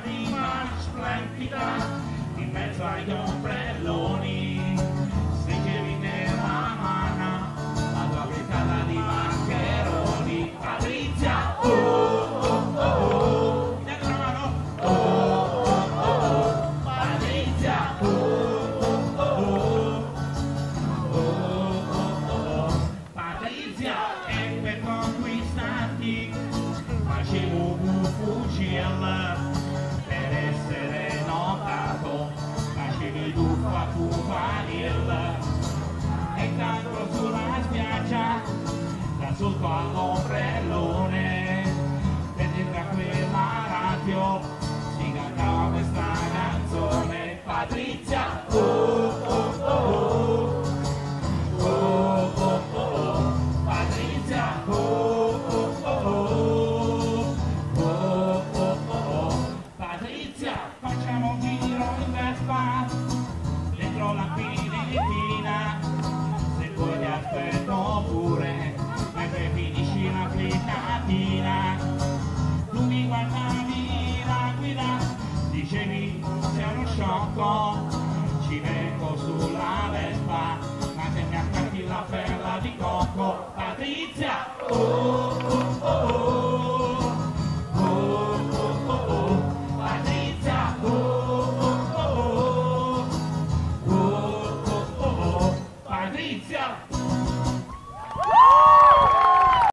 prima splendida, in mezzo agli ombrelloni, stringevi nella mano la tua frittata di maccheroni. Patrizia, oh oh oh oh, mi date una mano? Oh oh oh oh, Patrizia, oh oh oh oh, oh oh oh oh. Patrizia, e per conquistarti facevo un fucile per essere notato, facevi tuffo a vanilla e tanto sulla spiaggia da sotto all'ombrellone, e dentro a quella radio si cantava questa canzone. Patrizia, oh oh oh oh, oh oh oh oh, Patrizia, oh oh oh oh, oh oh oh oh. Patrizia, facciamo un giro in Vespa dentro la Filippina, se poi ti aspetto pure mentre finisci la frittatina. Tu mi guardavi la guida, dicevi sei uno sciocco, ci vengo sulla Vespa ma se mi attacchi la perla di cocco. Patrizia, oh oh oh oh, oh oh oh oh, Patrizia, oh oh oh oh, oh oh oh oh, Patrizia.